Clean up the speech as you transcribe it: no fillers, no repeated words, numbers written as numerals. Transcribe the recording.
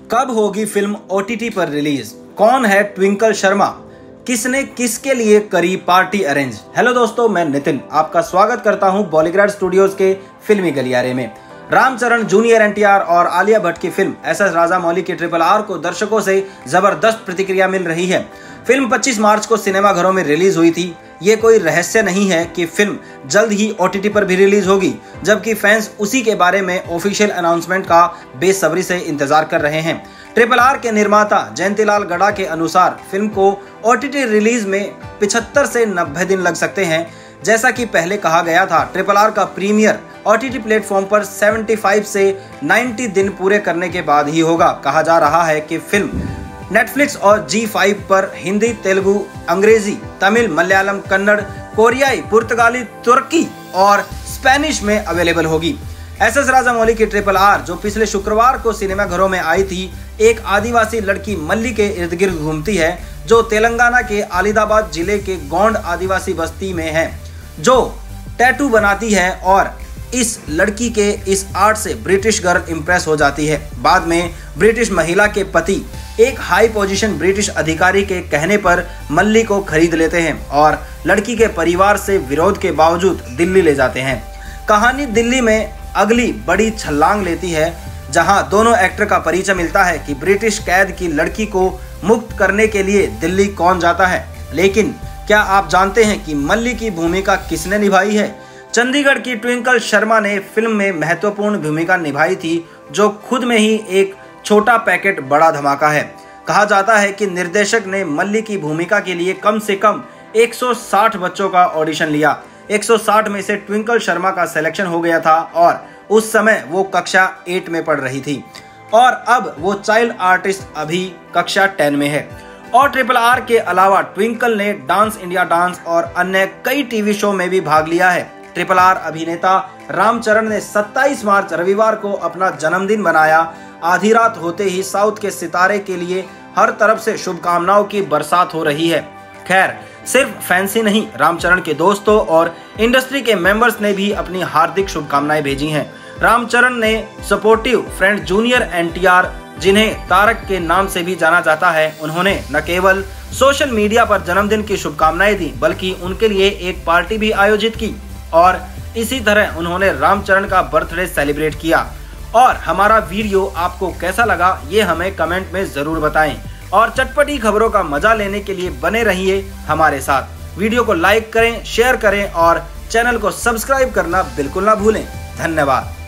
कब होगी film OTT पर रिलीज? कौन है ट्विंकल शर्मा? किसने किसके लिए करी पार्टी अरेंज? हेलो दोस्तों, मैं नितिन आपका स्वागत करता हूं बॉलीग्राड स्टूडियोज के फिल्मी गलियारे में। रामचरण, जूनियर NTR और आलिया भट्ट की फिल्म SS राजामौली की RRR को दर्शकों से जबरदस्त प्रतिक्रिया मिल रही है। फिल्म 25 मार्च को सिनेमाघरों में रिलीज हुई थी। ये कोई रहस्य नहीं है कि फिल्म जल्द ही OTT पर भी रिलीज होगी, जबकि फैंस उसी के बारे में ऑफिशियल अनाउंसमेंट का बेसब्री से इंतजार कर रहे हैं। RRR के निर्माता जयंतीलाल गड़ा के अनुसार फिल्म को OTT रिलीज में 75 से 90 दिन लग सकते हैं। जैसा कि पहले कहा गया था, RRR का प्रीमियर OTT प्लेटफॉर्म पर 75 से 90 दिन पूरे करने के बाद ही होगा। कहा जा रहा है कि फिल्म नेटफ्लिक्स और G5 पर हिंदी, तेलुगु, अंग्रेजी, तमिल, मलयालम, कन्नड़, कोरियाई, पुर्तगाली, तुर्की और स्पेनिश में अवेलेबल होगी। SS राजामौली की RRR जो पिछले शुक्रवार को सिनेमाघरों में आई थी, एक आदिवासी लड़की मल्ली के इर्द गिर्द घूमती है, जो तेलंगाना के आलिदाबाद जिले के गोंड आदिवासी बस्ती में है, जो टैटू बनाती है और इस लड़की के इस आर्ट से ब्रिटिश गर्ल इंप्रेस हो जाती है। बाद में ब्रिटिश महिला के पति एक हाई पोजीशन ब्रिटिश अधिकारी के कहने पर मल्ली को खरीद लेते हैं और लड़की के परिवार से विरोध के बावजूद दिल्ली ले जाते हैं। कहानी दिल्ली में अगली बड़ी छलांग लेती है, जहां दोनों एक्टर का परिचय मिलता है कि ब्रिटिश कैद की लड़की को मुक्त करने के लिए दिल्ली कौन जाता है। लेकिन क्या आप जानते हैं कि मल्ली की भूमिका किसने निभाई है? चंडीगढ़ की ट्विंकल शर्मा ने फिल्म में महत्वपूर्ण भूमिका निभाई थी, जो खुद में ही एक छोटा पैकेट बड़ा धमाका है। कहा जाता है कि निर्देशक ने मल्ली की भूमिका के लिए कम से कम 160 बच्चों का ऑडिशन लिया। 160 में से ट्विंकल शर्मा का सिलेक्शन हो गया था और उस समय वो कक्षा 8 में पढ़ रही थी और अब वो चाइल्ड आर्टिस्ट अभी कक्षा 10 में है। और RRR के अलावा ट्विंकल ने डांस इंडिया डांस और अन्य कई टीवी शो में भी भाग लिया है। RRR अभिनेता रामचरण ने 27 मार्च रविवार को अपना जन्मदिन बनाया। आधी रात होते ही साउथ के सितारे के लिए हर तरफ से शुभकामनाओं की बरसात हो रही है। खैर, सिर्फ फैंस ही नहीं, रामचरण के दोस्तों और इंडस्ट्री के मेंबर्स ने भी अपनी हार्दिक शुभकामनाएं भेजी हैं। रामचरण ने सपोर्टिव फ्रेंड जूनियर NTR, जिन्हें तारक के नाम से भी जाना जाता है, उन्होंने न केवल सोशल मीडिया पर जन्मदिन की शुभकामनाएं दी, बल्कि उनके लिए एक पार्टी भी आयोजित की और इसी तरह उन्होंने रामचरण का बर्थडे सेलिब्रेट किया। और हमारा वीडियो आपको कैसा लगा, ये हमें कमेंट में जरूर बताएं और चटपटी खबरों का मजा लेने के लिए बने रहिए हमारे साथ। वीडियो को लाइक करें, शेयर करें और चैनल को सब्सक्राइब करना बिल्कुल ना भूलें। धन्यवाद।